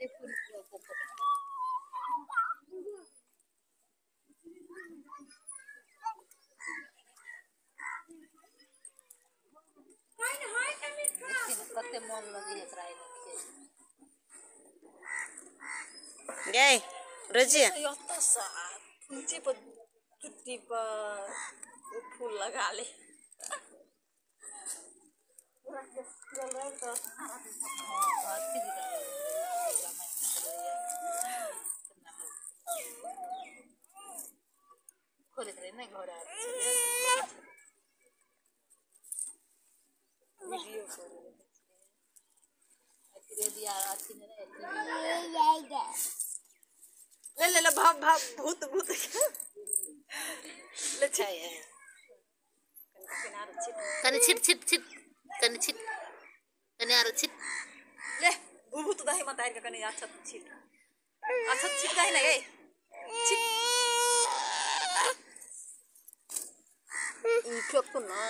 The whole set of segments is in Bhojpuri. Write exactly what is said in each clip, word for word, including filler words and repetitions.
Gay, Roji. Yotta saat, kunci pun cuti pa full lagi le. ले ले ले भाव भाव भूत भूत ले छिट Kani chit chit chit. Kani chit. Kani aro chit. ले भूत दाही मत आयर का कने अच्छा छिट अच्छा छिट दाही ना गए छिट इक्यों को ना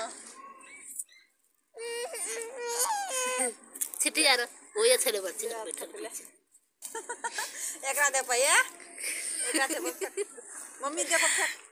Chit yaro. Oh ya chale bachchi na बैठल पीछे. एक रात है भैया एक रात है मम्मी देखो